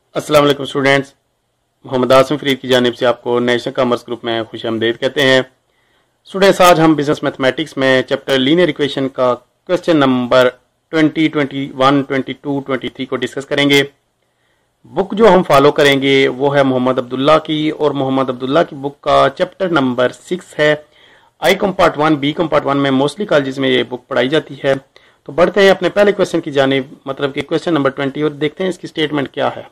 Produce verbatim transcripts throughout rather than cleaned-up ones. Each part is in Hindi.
अस्सलाम वालेकुम स्टूडेंट्स, मोहम्मद आसिम फरीद की जानिब से आपको नेशनल कॉमर्स ग्रुप में खुश आमदीद कहते हैं। स्टूडेंट्स, आज हम बिजनेस मैथमेटिक्स में चैप्टर लीनियर इक्वेशन का question number twenty, twenty one, twenty two, twenty three को डिस्कस करेंगे। बुक जो हम फॉलो करेंगे वो है मोहम्मद अब्दुल्ला की, और मोहम्मद अब्दुल्ला की बुक का चैप्टर नंबर सिक्स है। I com part one, B com part one में मोस्टली कॉलेज में ये बुक पढ़ाई जाती है। तो बढ़ते हैं अपने पहले क्वेश्चन की जानिब, मतलब कि क्वेश्चन नंबर ट्वेंटी, और देखते हैं इसकी स्टेटमेंट क्या है।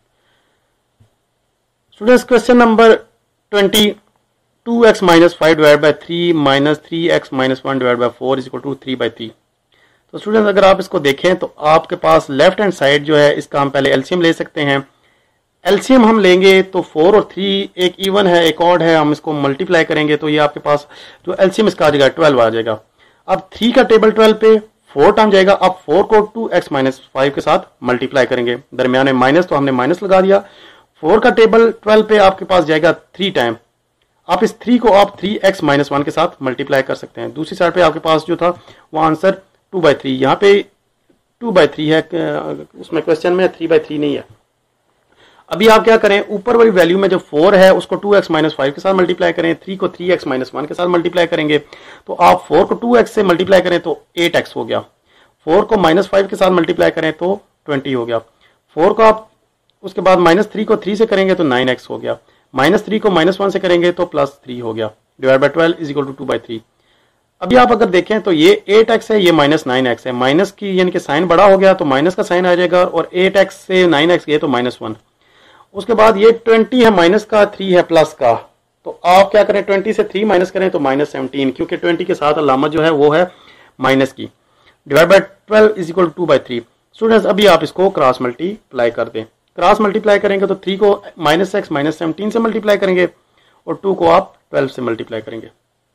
Students, question number twenty, two x minus five divide by three minus three x minus one divide by four is equal to three by three. तो स्टूडेंट्स, अगर आप इसको देखें तो आपके पास लेफ्ट हैंड साइड जो है इसका हम पहले एलसीएम ले सकते हैं। एलसीएम हम लेंगे तो फोर और थ्री एक इवन है, एक ऑड है, हम इसको मल्टीप्लाई करेंगे तो ये आपके पास जो एलसीएम इसका आ जाएगा ट्वेल्व आ जाएगा। अब थ्री का टेबल ट्वेल्व पे फोर टाइम जाएगा। अब फोर को टू एक्स माइनस फाइव के साथ मल्टीप्लाई करेंगे, दरमियान में माइनस तो हमने माइनस लगा दिया। फोर का टेबल ट्वेल्व पे आपके पास जाएगा थ्री टाइम। आप इस थ्री को आप थ्री एक्स माइनस वन के साथ मल्टीप्लाई कर सकते हैं। दूसरी साइड पे आपके पास जो था वो आंसर टू बाई थ्री, यहाँ पे टू बाई थ्री है, उसमें क्वेश्चन में थ्री बाई थ्री नहीं है। अभी आप क्या करें, ऊपर वाली वैल्यू में जो फोर है उसको टू एक्स माइनस फाइव के साथ मल्टीप्लाई करें, थ्री को थ्री एक्स माइनस वन के साथ मल्टीप्लाई करेंगे तो आप फोर को टू एक्स से मल्टीप्लाई करें तो एट एक्स हो गया। फोर को माइनस फाइव के साथ मल्टीप्लाई करें तो ट्वेंटी हो गया। फोर को आप उसके बाद माइनस थ्री को थ्री से करेंगे तो नाइन एक्स हो गया। माइनस थ्री को माइनस वन से करेंगे तो प्लस थ्री हो गया। Divide by twelve is equal to two by three. अभी आप अगर देखें तो ये एट एक्स है, ये माइनस नाइन एक्स है। माइनस की यानी कि साइन बड़ा हो गया तो माइनस का साइन आ जाएगा, और एट एक्स से नाइन एक्स गए तो माइनस वन। उसके बाद ये ट्वेंटी है माइनस का, थ्री है प्लस का, तो आप क्या करें, ट्वेंटी से थ्री माइनस करें तो माइनस सेवनटीन, क्योंकि ट्वेंटी के साथ अलामत जो है वो है माइनस की। Divide by twelve is equal to two by three. Students, अभी आप इसको क्रॉस मल्टीप्लाई कर दें। क्रॉस मल्टीप्लाई करेंगे तो थ्री को माइनस एक्स माइनस सेवनटीन से मल्टीप्लाई करेंगे, और टू को आप ट्वेल्व से मल्टीप्लाई करेंगे।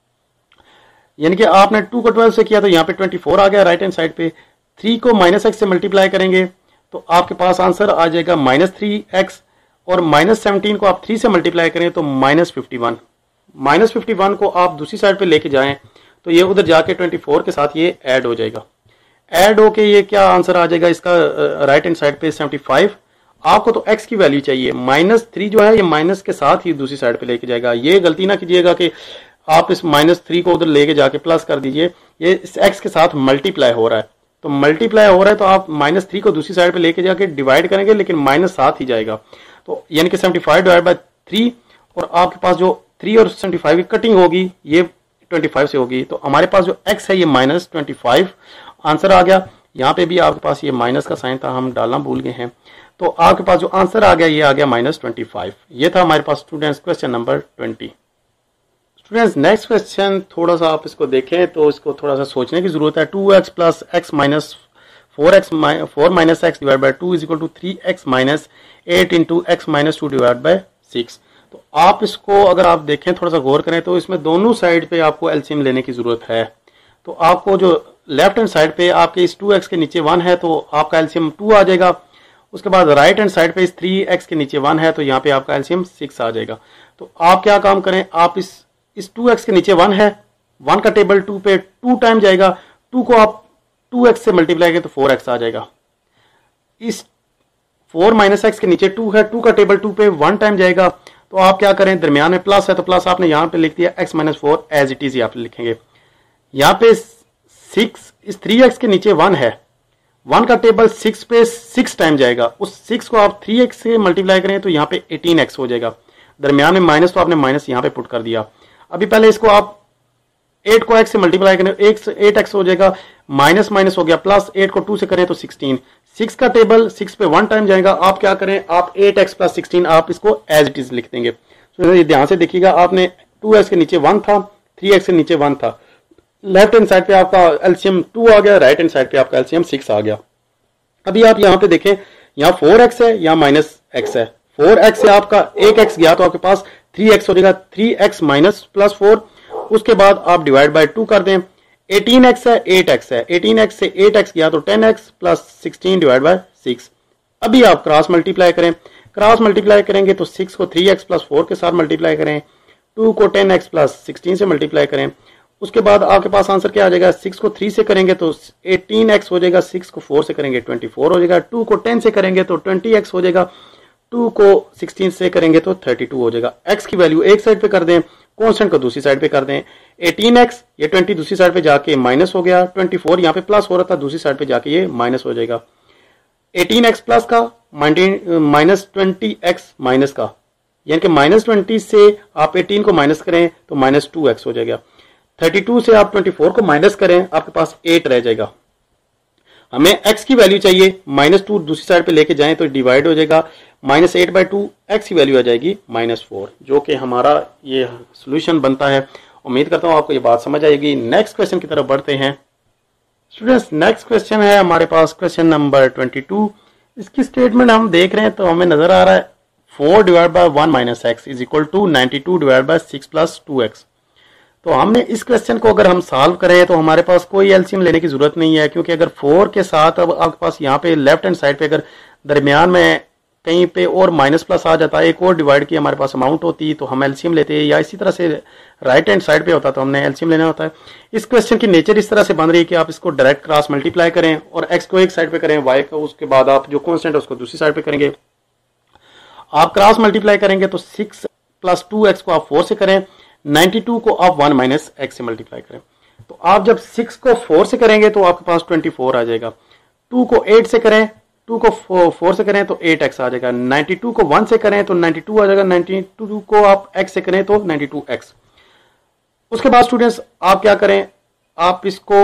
यानी कि आपने टू को ट्वेल्व से किया तो यहाँ पे ट्वेंटी फोर आ गया राइट हैंड साइड पे। थ्री को माइनस एक्स से मल्टीप्लाई करेंगे तो आपके पास आंसर आ जाएगा माइनस थ्री एक्स, और माइनस सेवनटीन को आप थ्री से मल्टीप्लाई करें तो minus fifty one. Minus fifty one को आप दूसरी साइड पे लेके जाएं तो ये उधर जाके ट्वेंटी फोर के साथ ये ऐड हो जाएगा। ऐड होके ये क्या आंसर आ जाएगा इसका राइट हैंड साइड पे सेवेंटी फाइव। आपको तो x की वैल्यू चाहिए, माइनस थ्री जो है ये माइनस के साथ ही दूसरी साइड पे लेके जाएगा। ये गलती ना कीजिएगा कि आप इस माइनस थ्री को उधर लेके जाके प्लस कर दीजिए, ये इस x के साथ मल्टीप्लाई हो रहा है। तो मल्टीप्लाई हो रहा है तो आप माइनस थ्री को दूसरी साइड पे लेके जाके डिवाइड करेंगे, लेकिन माइनस साथ ही जाएगा। तो यानी कि seventy five divide by three, और आपके पास जो थ्री और सेवेंटी फाइव की कटिंग होगी ये ट्वेंटी फाइव से होगी, तो हमारे पास जो x है ये माइनस ट्वेंटी फाइव आंसर आ गया। यहाँ पे भी आपके पास ये माइनस का साइन था, हम डालना भूल गए हैं, तो आपके पास जो आंसर आ गया ये आ गया माइनस ट्वेंटी फाइव। ये था हमारे पास students question number twenty. Students, next question थोड़ा सा आप इसको देखें तो इसको थोड़ा सा सोचने की जरूरत है। Two x plus x minus four x four minus x divide by two is equal to three x minus eight into x minus two divide by six. तो आप इसको अगर आप देखें, थोड़ा सा गौर करें तो इसमें दोनों साइड पे आपको एलसीएम लेने की जरूरत है। तो आपको जो लेफ्ट हैंड साइड पे आपके इस टू एक्स के नीचे वन है तो आपका एलसीएम टू आ जाएगा। उसके बाद राइट हैंड साइड पे इस थ्री एक्स के नीचे वन है तो यहाँ पे आपका एलसीएम सिक्स आ जाएगा। तो आप क्या काम करें, आप इस इस टू एक्स के नीचे वन है, वन का टेबल टू पे टू टाइम जाएगा, टू को आप टू एक्स से मल्टीप्लाई करें तो फोर एक्स आ जाएगा। इस फोर माइनस एक्स के नीचे टू है, टू का टेबल टू पे वन टाइम जाएगा, तो आप क्या करें, दरमियान में प्लस है तो प्लस आपने यहाँ पे लिख दिया, x minus four as it is यहाँ पे लिखेंगे। यहाँ पे सिक्स, इस थ्री एक्स के नीचे वन है, वन का टेबल सिक्स पे सिक्स टाइम जाएगा, उस सिक्स को आप थ्री एक्स से मल्टीप्लाई करें तो यहाँ पे एटीन एक्स हो जाएगा। दरमियान में माइनस तो आपने माइनस यहाँ पे पुट कर दिया। अभी पहले इसको आप एट को एक्स से मल्टीप्लाई करें, एट एक्स हो जाएगा, माइनस माइनस हो गया, प्लस एट को टू से करें तो सिक्सटीन। सिक्स का टेबल सिक्स पे वन टाइम जाएगा, आप क्या करें, आप एट एक्स प्लस सिक्सटीन आप इसको एज इट इज लिख देंगे। तो ध्यान से देखिएगा, आपने टू एक्स के नीचे वन था, थ्री एक्स के नीचे वन था, लेफ्ट हैंड साइड पे आपका एलसीएम टू आ गया, राइट हैंड साइड पे आपका एलसीएम सिक्स आ गया। अभी आप यहाँ पे देखें, यहाँ फोर एक्स है, यहाँ माइनस एक्स है। फोर एक्स से आपका एक एक्स गया तो आपके पास थ्री एक्स हो जाएगा, three x minus plus four. उसके बाद आप डिवाइड बाय टू कर दें, एटीन एक्स है, एट एक्स है, एटीन एक्स से एट एक्स गया तो ten x plus sixteen divide by six. अभी आप क्रॉस मल्टीप्लाई करें, क्रॉस मल्टीप्लाई करेंगे तो सिक्स को थ्री एक्स प्लस फोर के साथ मल्टीप्लाई करें, टू को टेन एक्स प्लस सिक्सटीन से मल्टीप्लाई करें। उसके बाद आपके पास आंसर क्या आ जाएगा, सिक्स को थ्री से करेंगे तो एटीन एक्स हो जाएगा, सिक्स को फोर से करेंगे ट्वेंटी फोर हो जाएगा, टू को टेन से करेंगे तो ट्वेंटी एक्स हो जाएगा, टू को सिक्सटीन से करेंगे तो थर्टी टू हो जाएगा। एक्स की वैल्यू एक साइड पे कर दें, कांस्टेंट को दूसरी साइड पे कर दें। एटीन एक्स, ये ट्वेंटी दूसरी साइड पे जाके माइनस हो गया, ट्वेंटी फोर यहाँ पे प्लस हो रहा था, दूसरी साइड पे जाके ये माइनस हो जाएगा। एटीन एक्स प्लस का माइनस ट्वेंटी एक्स माइनस का, यानी कि माइनस ट्वेंटी से आप एटीन को माइनस करें तो माइनस टू एक्स हो जाएगा। थर्टी टू से आप ट्वेंटी फोर को माइनस करें, आपके पास एट रह जाएगा। हमें x की वैल्यू चाहिए, माइनस टू दूसरी साइड पे लेके जाएं तो डिवाइड हो जाएगा, minus eight by two, x की वैल्यू आ जाएगी माइनस फोर, जो कि हमारा ये सोल्यूशन बनता है। उम्मीद करता हूँ आपको ये बात समझ आएगी। नेक्स्ट क्वेश्चन की तरफ बढ़ते हैं स्टूडेंट्स। नेक्स्ट क्वेश्चन है हमारे पास क्वेश्चन नंबर ट्वेंटी टू। इसकी स्टेटमेंट हम देख रहे हैं तो हमें नजर आ रहा है four divide by one minus x is equal to ninety two divide by six plus two x. तो हमने इस क्वेश्चन को अगर हम सॉल्व करें तो हमारे पास कोई एलसीएम लेने की जरूरत नहीं है, क्योंकि अगर फोर के साथ अब आपके पास यहाँ पे लेफ्ट हैंड साइड पे अगर दरमियान में कहीं पे और माइनस प्लस आ जाता है, एक और डिवाइड की हमारे पास अमाउंट होती तो हम एलसीएम लेते हैं, या इसी तरह से राइट हैंड साइड पे होता तो हमने एलसीएम लेना होता है। इस क्वेश्चन की नेचर इस तरह से बन रही है कि आप इसको डायरेक्ट क्रॉस मल्टीप्लाई करें और एक्स को एक साइड पे करें, वाई को उसके बाद आप जो कॉन्स्टेंट है उसको दूसरी साइड पे करेंगे। आप क्रॉस मल्टीप्लाई करेंगे तो सिक्स प्लस टू एक्स को आप फोर से करें, नाइनटी टू को आप वन माइनस एक्स से मल्टीप्लाई करें। तो आप जब सिक्स को फोर से करेंगे तो आपके पास ट्वेंटी फोर आ जाएगा। टू को एट से करें, टू को फोर से करें तो एट एक्स आ जाएगा। नाइनटी टू को वन से करें तो नाइनटी टू आ जाएगा। नाइनटी टू को आप एक्स से करें तो नाइनटी टू एक्स। उसके बाद स्टूडेंट्स आप क्या करें, आप इसको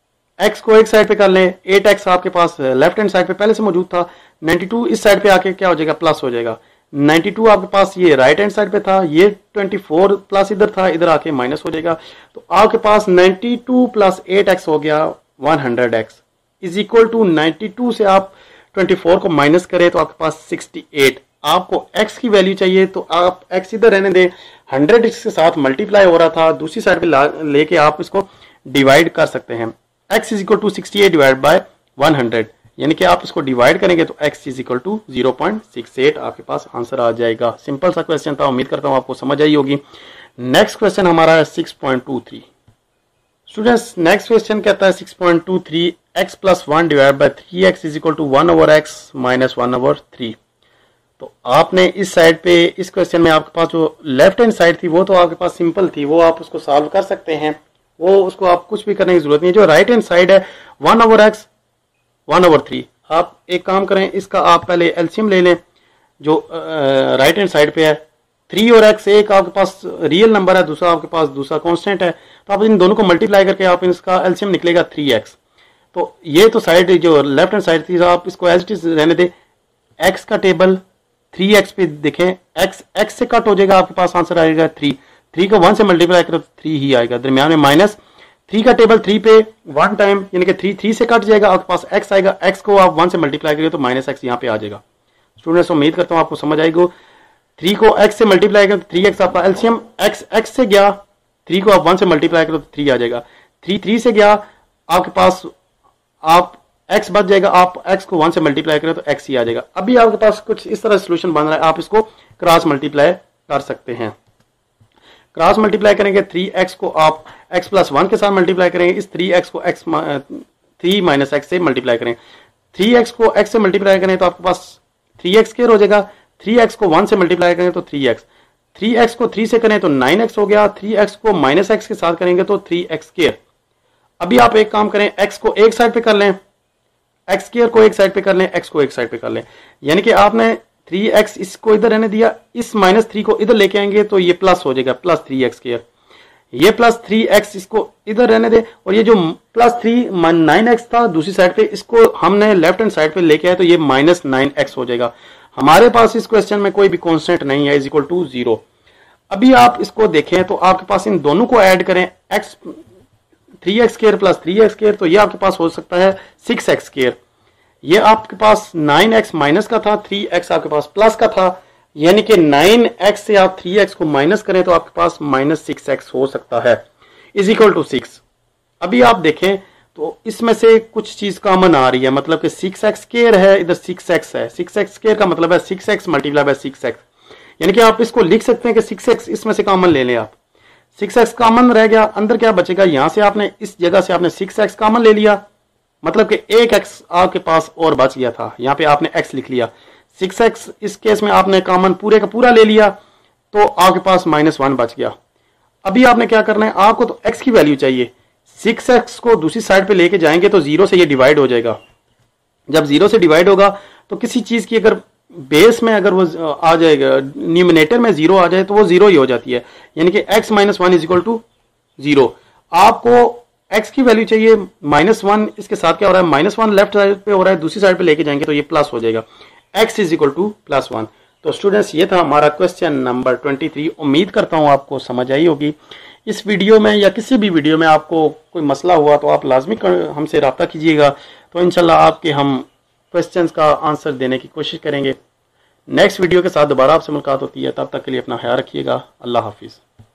x को एक साइड पे कर लें, एट एक्स आपके पास लेफ्ट हैंड साइड पे पहले से मौजूद था, नाइनटी टू इस साइड पे आके क्या हो जाएगा, प्लस हो जाएगा। नाइनटी टू आपके पास ये राइट हैंड साइड पे था, ये ट्वेंटी फोर प्लस इधर था, इधर आके माइनस हो जाएगा। तो आपके पास ninety two plus eight x हो गया one hundred x is equal to ninety two से आप ट्वेंटी फोर को माइनस करें तो आपके पास सिक्सटी एट। आपको x की वैल्यू चाहिए तो आप x इधर रहने दें, हंड्रेड इसके साथ मल्टीप्लाई हो रहा था, दूसरी साइड पे लेके आप इसको डिवाइड कर सकते हैं। x is equal to sixty eight divide by one hundred, यानी कि आप इसको डिवाइड करेंगे तो x is equal to zero point six eight आपके पास आंसर आ जाएगा। सिंपल सा क्वेश्चन था, उम्मीद करता हूँ आपको समझ आई होगी। नेक्स्ट क्वेश्चन हमारा है six point two three. Students next question कहता है six point two three x plus one divide by three x is equal to one over x minus one over three. तो आपने इस साइड पे इस क्वेश्चन में आपके पास जो लेफ्ट हैंड साइड थी वो तो आपके पास सिंपल थी, वो आप उसको सॉल्व कर सकते हैं, वो उसको आप कुछ भी करने की जरूरत नहीं है। जो राइट हैंड साइड है one over x one over three, आप एक काम करें, इसका आप पहले एलसीएम ले लें जो राइट हैंड साइड पे है। थ्री और एक्स, एक आपके पास रियल नंबर है, दूसरा आपके पास दूसरा कांस्टेंट है, तो आप इन दोनों को मल्टीप्लाई करके आप इसका एलसीएम निकलेगा थ्री एक्स। तो ये तो साइड जो लेफ्ट हैंड साइड थी आप इसको एज इट इज रहने दें। एक्स का टेबल थ्री एक्स पे देखें, एक्स एक्स से कट हो जाएगा, आपके पास आंसर आएगा थ्री। थ्री को वन से मल्टीप्लाई करो तो थ्री ही आएगा, दरमियान में माइनस। थ्री का टेबल थ्री पे वन टाइम यानी कि थ्री थ्री से कट जाएगा, आपके पास एक्स आएगा, एक्स को आप वन से मल्टीप्लाई करिए तो माइनस एक्स यहाँ पे आ जाएगा। स्टूडेंट्स उम्मीद करता हूँ आपको समझ आएगी। थ्री को एक्स से मल्टीप्लाई करो तो थ्री एक्स आपका एलसीएम, एक्स एक्स से गया, थ्री को आप वन से मल्टीप्लाई करो तो थ्री आ जाएगा। थ्री थ्री से गया, आपके पास आप x बच जाएगा, आप x को वन से मल्टीप्लाई करें तो x ही आ जाएगा। अभी आपके पास कुछ इस तरह सोल्यूशन बन रहा है, आप इसको क्रॉस मल्टीप्लाई कर सकते हैं। क्रॉस मल्टीप्लाई करेंगे थ्री एक्स को आप x प्लस वन के साथ मल्टीप्लाई करेंगे, इस थ्री एक्स को x थ्री माइनस एक्स से मल्टीप्लाई करें। थ्री एक्स को x से मल्टीप्लाई करें तो आपके पास थ्री एक्स स्क्वायर हो जाएगा। थ्री एक्स को वन से मल्टीप्लाई करें तो थ्री एक्स, थ्री एक्स को थ्री से करें तो नाइन एक्स हो गया, थ्री एक्स को माइनस एक्स के साथ करेंगे तो थ्री एक्स स्क्वायर। अभी आप एक काम करें, x को एक साइड पे कर लें, एक्स स्क्वायर को एक साइड पे कर लें, x को एक साइड पे कर लें, यानी कि आपने थ्री एक्स इसको इधर रहने दिया, इस माइनस थ्री को इधर लेके आएंगे तो ये प्लस हो जाएगा, प्लस थ्री एक्स स्क्वायर। ये प्लस थ्री एक्स इसको इधर रहने दे, और ये जो प्लस थ्री नाइन एक्स था दूसरी साइड पे, इसको हमने लेफ्ट हैंड साइड पे लेके आए तो ये माइनस नाइन एक्स हो जाएगा। हमारे पास इस क्वेश्चन में कोई भी कॉन्स्टेंट नहीं है, इज इक्वल टू जीरो। अभी आप इसको देखें तो आपके पास इन दोनों को ऐड करें, x three x square plus three x square, तो ये आपके पास हो सकता है सिक्स एक्स स्क्वायर। ये आपके पास नाइन एक्स माइनस का था, थ्री एक्स आपके पास प्लस का था, यानी कि नाइन एक्स से आप थ्री एक्स को माइनस करें तो आपके पास माइनस सिक्स एक्स हो सकता है, इज इक्वल टू सिक्स। अभी आप देखें तो इसमें से कुछ चीज कॉमन आ रही है, मतलब कि सिक्स एक्स स्क्वायर है, इधर सिक्स एक्स है। सिक्स एक्स स्क्वायर का मतलब है six x multiply by six x, यानी कि आप इसको लिख सकते हैं कि सिक्स एक्स इसमें से कॉमन ले लें आप। सिक्स एक्स कॉमन रह गया, अंदर क्या बचेगा, यहां से आपने इस जगह से आपने सिक्स एक्स कॉमन ले लिया, मतलब कि एक एक्स आपके पास और बच गया था, यहाँ पे आपने एक्स लिख लिया। सिक्स एक्स इस केस में आपने कॉमन पूरे का पूरा ले लिया तो आपके पास माइनस वन बच गया। अभी आपने क्या करना है, आपको तो x की वैल्यू चाहिए, सिक्स एक्स को दूसरी साइड पे लेके जाएंगे तो जीरो से ये डिवाइड हो जाएगा। जब जीरो से डिवाइड होगा तो किसी चीज की अगर बेस में अगर वो आ जाएगा, न्यूमिनेटर में जीरो आ जाए तो वो जीरो ही हो जाती है, यानी कि x minus one is equal to zero. आपको x की वैल्यू चाहिए माइनस वन, इसके साथ क्या हो रहा है, माइनस वन लेफ्ट साइड पे हो रहा है, दूसरी साइड पे लेके जाएंगे तो ये प्लस हो जाएगा, x is equal to plus one. तो स्टूडेंट्स ये था हमारा क्वेश्चन नंबर ट्वेंटी थ्री। उम्मीद करता हूँ आपको समझ आई होगी। इस वीडियो में या किसी भी वीडियो में आपको कोई मसला हुआ तो आप लाजमी हमसे रब्ता कीजिएगा, तो इंशाल्लाह आपके हम क्वेश्चंस का आंसर देने की कोशिश करेंगे। नेक्स्ट वीडियो के साथ दोबारा आपसे मुलाकात होती है, तब तक के लिए अपना ख्याल रखिएगा। अल्लाह हाफिज़।